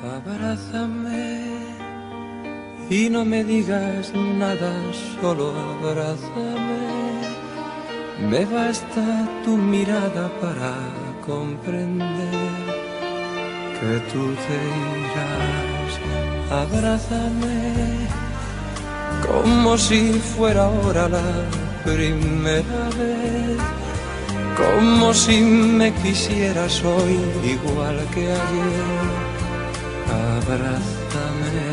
Abrázame y no me digas nada, solo abrázame. Me basta tu mirada para comprender que tú te irás. Abrázame como si fuera ahora la primera vez, como si me quisieras hoy igual que ayer. Abrázame.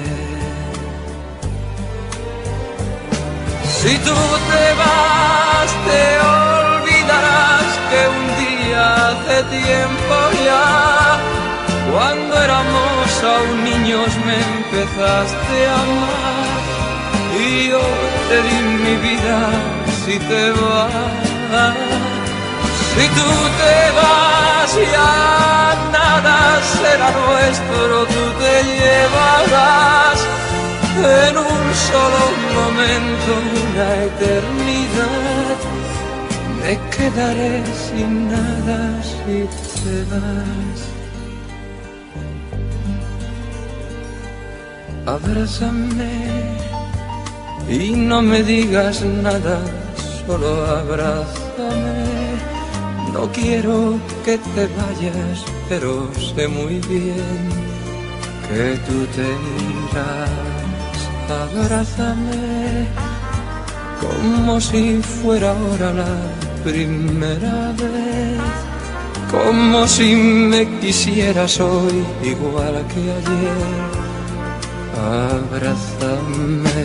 Si tú te vas, te olvidarás que un día hace tiempo ya, cuando éramos aún niños, me empezaste a amar y yo te di mi vida. Si te vas, si tú te vas, ya nada será nuestro, tú te llevarás en un solo momento una eternidad. Me quedaré sin nada si te vas. Abrázame y no me digas nada, solo abrázame. No quiero que te vayas, pero sé muy bien que tú te irás. Abrázame como si fuera ahora la primera vez, como si me quisieras hoy igual que ayer. Abrázame.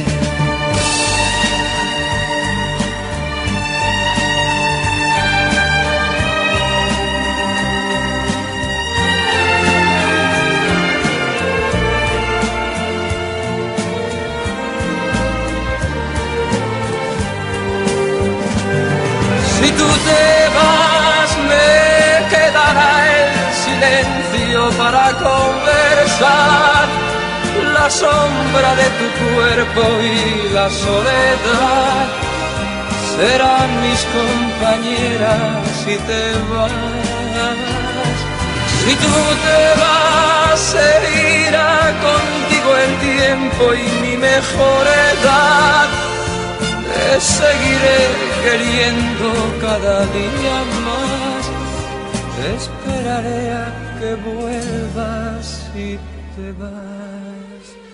Si tú te vas, me quedará el silencio para conversar, la sombra de tu cuerpo y la soledad serán mis compañeras si te vas. Si tú te vas, se irá contigo el tiempo y mi mejor edad. Te seguiré queriendo cada día más, te esperaré a que vuelvas si te vas.